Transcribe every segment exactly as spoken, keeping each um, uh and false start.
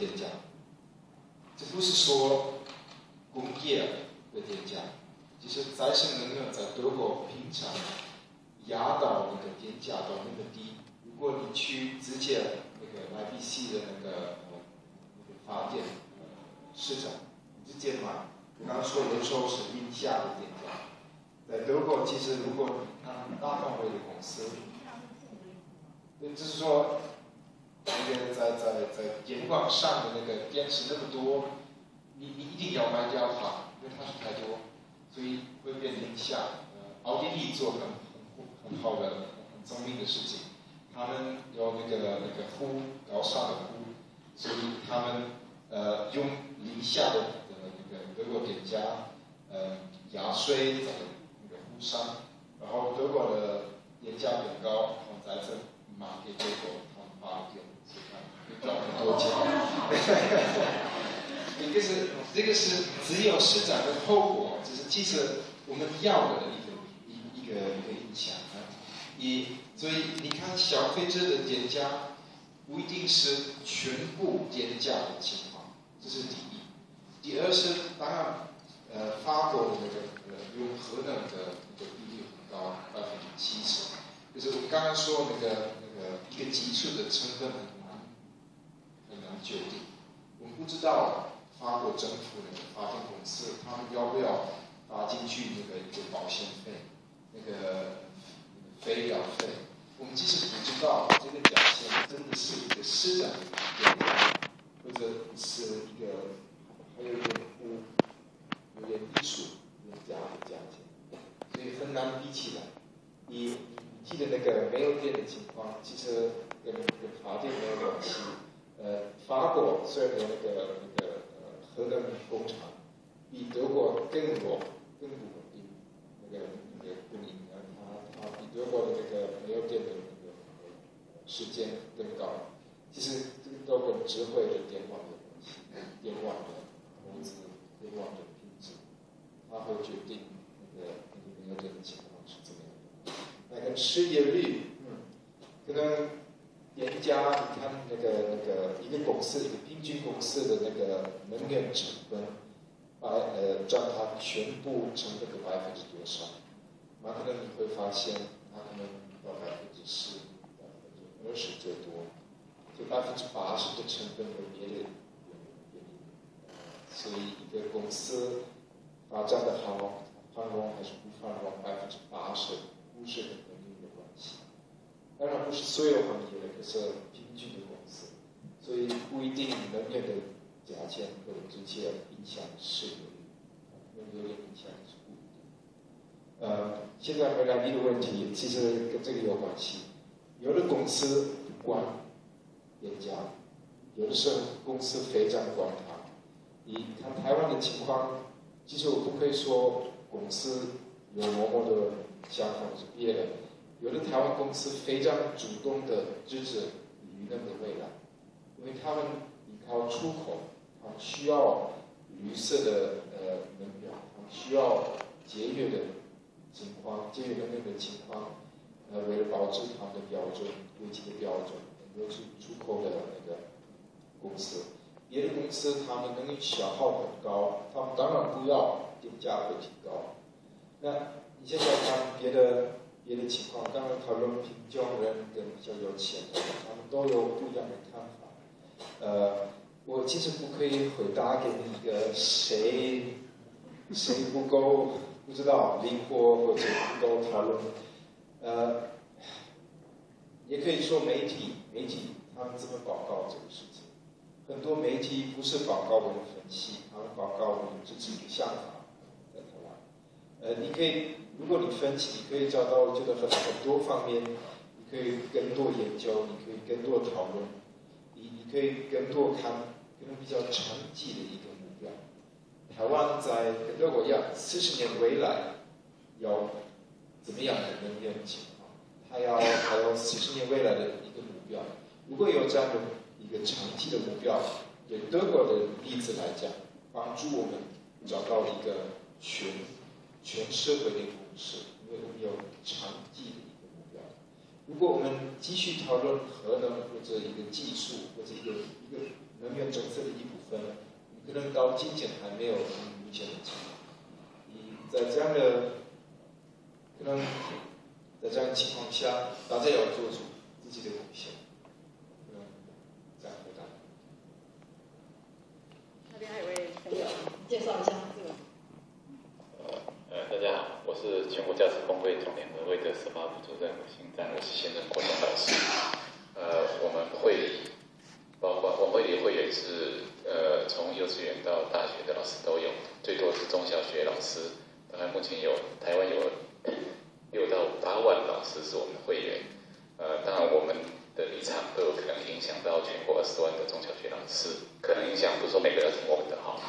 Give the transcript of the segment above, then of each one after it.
电价，这不是说工业的电价，其实再生能源在德国平常压到那个电价到那么低，如果你去直接那个 I B C 的那个呃那个发电呃市场直接买，我刚刚说有时候是零下的电价，在德国其实如果你看大范围的公司，也就是说那个在在在电网上的那个电池那么多，你你一定要卖掉它，因为它是太多，所以会变零下。呃，奥地利做很很很好的、很聪明的事情，他们有那个那个湖，高尚的湖，所以他们呃用零下的呃那个德国电价呃压碎在那个湖上，然后德国的电价变高，然后再次卖给德国，他们发电。赚很多钱，这个是这个是自由市场的后果，就是其实我们要的一个一一个一个影响啊。一所以你看消费者的电价不一定是全部电价的情况，这是第一。第二是当然呃法国的那个呃用核能的那个比率很高，百分之七十，就是我们刚刚说那个那个一个基础的成本很很难决定，我们不知道法国政府那个发电公司他们要不要发进去那个一个保险费，那个肥料费，我们其实不知道这个价钱真的是一个市场的价，或者是一个还有一点污，有点艺术人家的价钱，所以很难比起来。你你记得那个没有电的情况，其实跟跟发电没有关系。呃，法国虽然有那个那个呃核能工厂，比德国更弱、更不稳定，那个那个供应，呃，它它比德国的那个没有电的那个时间更高。其实这个都跟智慧的电网有关系，电网的投资、电网的品质，它会决定那个那个没有电的情况是怎么样的。那个失业率，嗯，可能。电价，你看那个那个一个公司一个平均公司的那个能源成本，百呃占它全部成本的百分之多少？那可能你会发现，它可能到百分之十、百分之二十最多，就百分之八十的成本有别的原因。所以一个公司发展的好、繁荣还是不繁荣，百分之八十不是很能源的关系。当然不是所有行业的，可是平均的公司，所以不一定能源的价钱会直接影响失业率，能源的影响是不一定。呃，现在回答你的问题，其实跟这个有关系。有的公司不管电价，有的时候公司非常管它。你看台湾的情况，其实我不可以说公司有某某的想法是别的。有的台湾公司非常主动的支持绿能的未来，因为他们依靠出口，他们需要绿色的呃能源，他们需要节约的情况，节约能源的情况，呃，为了保持他们的标准，国际的标准，尤其出口的那个公司，别的公司他们能源消耗很高，他们当然不要电价会提高。那你现在看别的。别的情况，当然讨论贫穷人跟比较有钱的，他们都有不一样的看法。呃，我其实不可以回答给你一个谁谁不够不知道灵活或者不够讨论。呃，也可以说媒体媒体他们怎么报告这个事情。很多媒体不是报告我的分析，他们报告我们自己的想法在台湾。呃，你可以。如果你分析，你可以找到我觉得很很多方面，你可以更多研究，你可以更多讨论，你你可以更多看可能比较长期的一个目标。台湾在跟德国一样，四十年未来要怎么样的能源情况？它要还有四十年未来的一个目标。如果有这样的一个长期的目标，对德国的例子来讲，帮助我们找到一个全全社会的共识，因为我们有长期的一个目标。如果我们继续讨论核能或者一个技术或者一个一个能源政策分，可能到今天还没有很明显的情况。你在这样的可能在这样的情况下，大家要做出自己的贡献。嗯，这样回答。 那边还有位朋友，介绍一下这个。 呃，大家好，我是全国教师工会总联合会的司法部主任行政我是现任国中老师。呃，我们会里包括我们会里会员是呃从幼稚园到大学的老师都有，最多是中小学老师，大概目前有台湾有六到八万老师是我们的会员。呃，当然我们的立场都有可能影响到全国二十万的中小学老师，可能影响不是说每个要听我们的哈。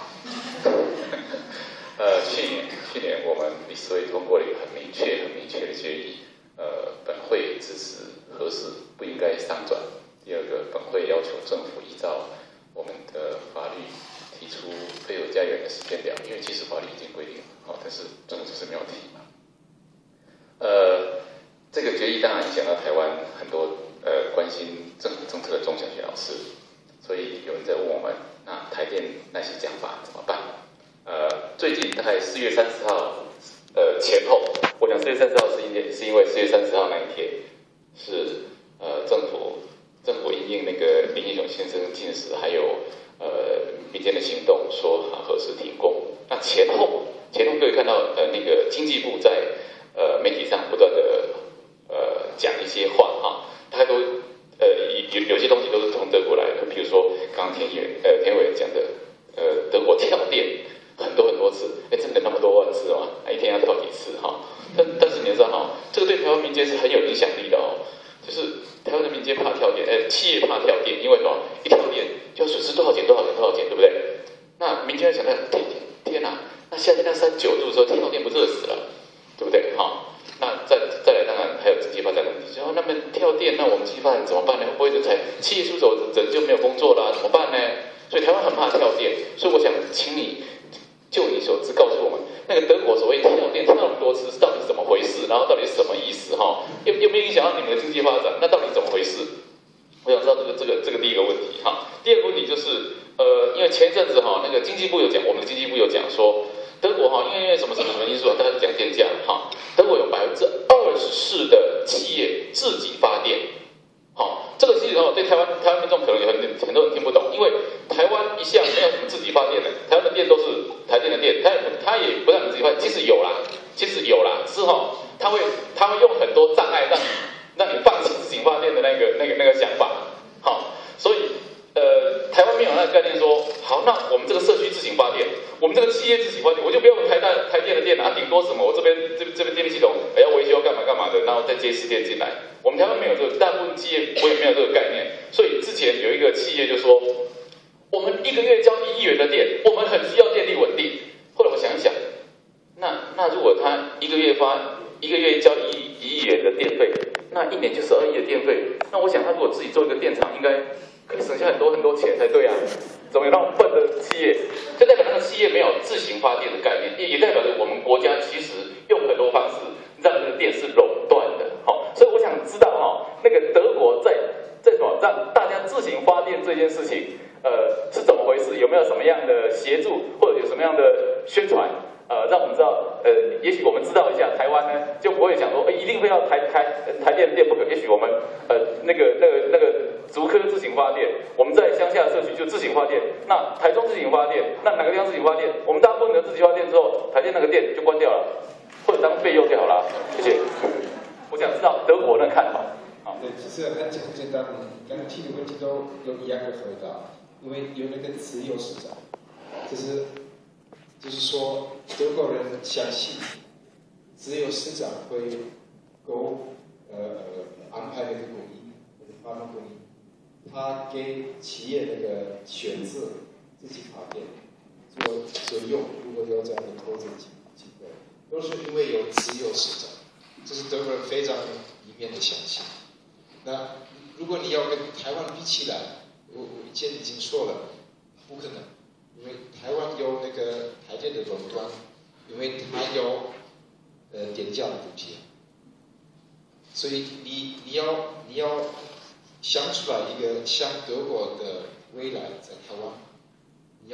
呃，去年去年我们理事会通过了一个很明确、很明确的决议，呃，本会支持核四不应该商转。第二个，本会要求政府依照我们的法律提出配偶家园的时间表，因为其实法律已经规定了，哦，但是政府就是没有提嘛。呃，这个决议当然影响到台湾很多呃关心政府政策的中小学老师，所以有人在问我们，那台电那些讲法怎么办？呃，最近大概四月三十号，呃前后，我讲四月三十号是因为是因为四月三十号那一天是呃政府政府因应那个林义雄先生进食，还有呃民间的行动，说核四停工。那前后前后可以看到呃那个经济部在呃媒体上不断的呃讲一些话哈，大家都呃有有些东西都是从德国来的，比如说刚刚田委呃田委讲的呃德国跳电。很多很多次，哎，真的那么多万次吗？一天要跳几次哈？但但是你知道哈，这个对台湾民间是很有影响力的哦。就是台湾的民间怕跳电，哎，企业怕跳电，因为什么？一跳电就要损失多少钱？多少钱？多少钱？对不对？那民间想到，天天哪，那夏天那三十九度的时候跳电不热死了，对不对？好，那再再来，当然还有经济发展问题。然后那么跳电，那我们经济发展怎么办呢？会不会人才企业出走，人就没有工作了、啊？怎么办呢？所以台湾很怕跳电，所以我想请你。就你所知，告诉我们那个德国所谓跳电跳那么多次，到底是怎么回事？然后到底是什么意思？哈，有有没有影响到你们的经济发展？那到底怎么回事？我想知道这个这个这个第一个问题哈。第二个问题就是，呃，因为前一阵子哈，那个经济部有讲，我们的经济部有讲说，德国哈，因为因为什么什么什么因素啊，大家讲电价哈，德国有百分之二十四的企业自己发电。好，这个其实哦，对台湾台湾民众可能有很很多人听不懂，因为台湾一向没有什么自己发电的，台湾的电都是台电的电，它它也不让你自己发，其实有啦，其实有啦，是哈，它会它会用很多障碍让你让你放弃自己发电的那个那个那个想法，好，所以呃，台湾没有那个概念说，好，那我们这个社区自行发电，我们这个企业自行发电，我就不用台大台电的电啊，顶多什么，我这边这这边电力系统还要维修干嘛干嘛的，然后再接市电进来。我们台湾没有这个，大部分企业我也没有这个概念，所以之前有一个企业就说，我们一个月交一亿元的电，我们很需要电力稳定。后来我想一想，那那如果他一个月发一个月交一一亿元的电费，那一年就十二亿的电费，那我想他如果自己做一个电厂，应该可以省下很多很多钱才对啊。怎么有那么笨的企业？就代表那个企业没有自行发电的概念，也也代表着我们国家其实用很多方式让这个电是垄断的。好，所以我想知道哈，那个德国在在什么让大家自行发电这件事情，呃，是怎么回事？有没有什么样的协助，或者有什么样的宣传？呃，让我们知道，呃，也许我们知道一下，台湾呢就不会想说，哎，一定非要台台台电电不可。也许我们呃那个那个那个竹科自行发电，我们在乡下社区就自行发电，那台中自行发电，那哪个地方自行发电？我们大部分的自行发电之后，台电那个电就关掉了，或者当备用就好了。谢谢。我想知道德国的看法。好， 对，其实很简简单，刚刚提的问题都有一样的回答，因为有那个自由市场，就是就是说德国人相信自由市场会够呃安排那个供应，那个发放供应，他给企业那个选择自己发电做做用，如果有这样的投资机机会，都是因为有自由市场。这是德国人非常里面的相信。那如果你要跟台湾比起来，我我以前已经说了，不可能，因为台湾有那个台电的垄断，因为它有呃电价的补贴，所以你你要你要想出来一个像德国的未来在台湾，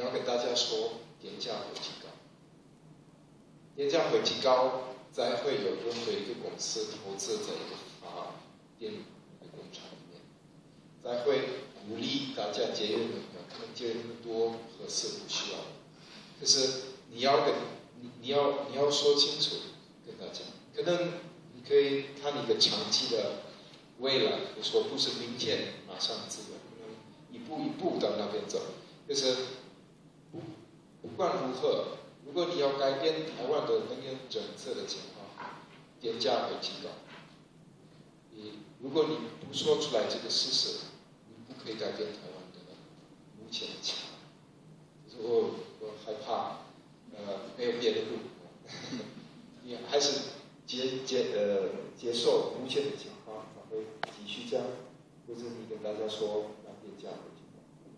要跟大家说电价会提高，电价会提高，才会有任何一个公司投资在一个发电的工厂里面，才会鼓励大家节约能源，可能节约那么多合适不需要。可是你要跟你你要你要说清楚跟大家，可能你可以看一个长期的未来，我说不是明天马上这个，可能一步一步到那边走。可是不不管如何，如果你要改变台湾的能源政策的情况，电价会提高。你如果你不说出来这个事实，你不可以改变台湾的目前的情况。就是我我害怕，呃，没有别的路，你还是接接呃接受目前的情况，才会继续这样。或者你跟大家说，让电价会提高。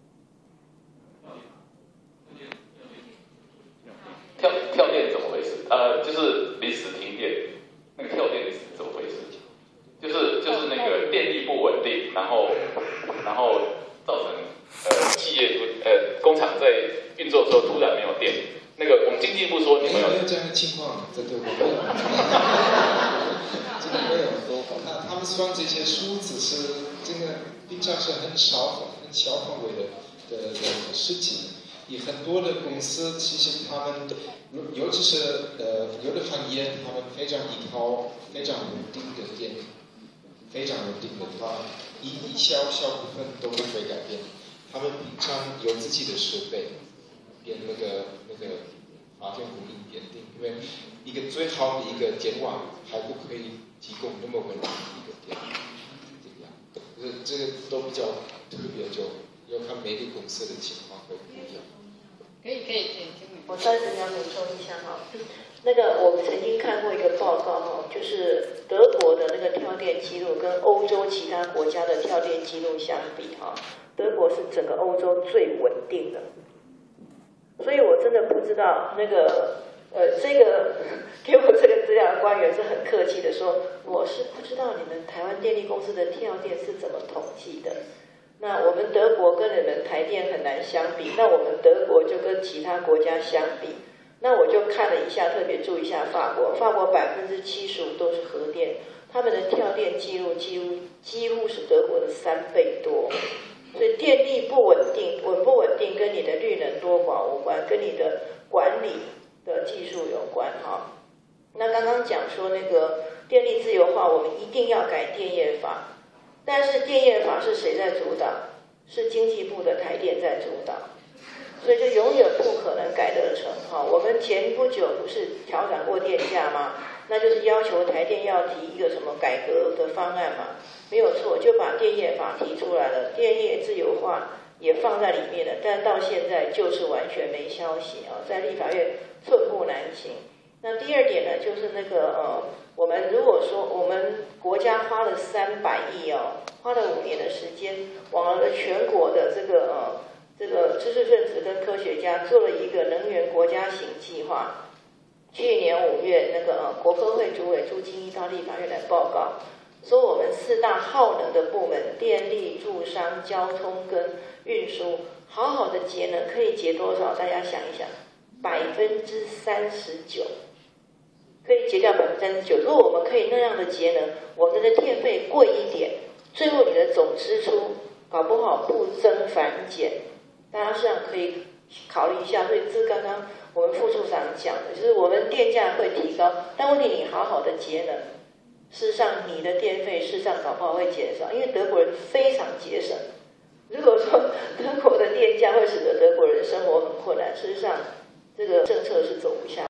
跳跳电怎么回事？呃，就是临时停电，那个跳电是怎么回事？就是就是那个电力不稳定，然后然后造成呃企业呃工厂在运作的时候突然没有电。那个我们经济部说你们有没有这样的情况，在对方没有，这个没有。那他们放这些数字是这个平常是很少很小范围的的的事情。有很多的公司，其实他们，尤其是呃有的行业，他们非常依靠非常稳定的电，非常稳定的，它一一小小部分都不会改变。他们平常有自己的设备，变那个那个发电供应变定，因为一个最好的一个电网还不可以提供那么稳定的一个电，这个样，这这个都比较特别，就要看每个公司的情况会不一样。 可以可以可以， 我三十秒补充一下哈，那个我曾经看过一个报告哈，就是德国的那个跳电记录跟欧洲其他国家的跳电记录相比哈，德国是整个欧洲最稳定的，所以我真的不知道那个呃这个给我这个资料的官员是很客气的说，我是不知道你们台湾电力公司的跳电是怎么统计的。那我们德国跟你们台电很难相比，那我们德国就跟其他国家相比，那我就看了一下，特别注意一下法国，法国百分之七十五都是核电，他们的跳电记录几乎几乎是德国的三倍多，所以电力不稳定，稳不稳定跟你的绿能多寡无关，跟你的管理的技术有关哈。那刚刚讲说那个电力自由化，我们一定要改电业法。但是电业法是谁在主导？是经济部的台电在主导，所以就永远不可能改得成。哈，我们前不久不是调整过电价吗？那就是要求台电要提一个什么改革的方案嘛，没有错，就把电业法提出来了，电业自由化也放在里面了，但到现在就是完全没消息啊，在立法院寸步难行。那第二点呢，就是那个呃。我们如果说我们国家花了三百亿哦，花了五年的时间，往了全国的这个呃这个知识分子跟科学家做了一个能源国家型计划。去年五月，那个呃国科会主委朱金一到立法院来报告，说我们四大耗能的部门，电力、住商、交通跟运输，好好的节能可以节多少？大家想一想，百分之三十九。可以节掉百分之三十九。如果我们可以那样的节能，我们的电费贵一点，最后你的总支出搞不好不增反减。大家这样可以考虑一下。所以这刚刚我们副处长讲的，就是我们电价会提高，但问题你好好的节能，事实上你的电费事实上搞不好会减少，因为德国人非常节省。如果说德国的电价会使得德国人生活很困难，事实上这个政策是走不下。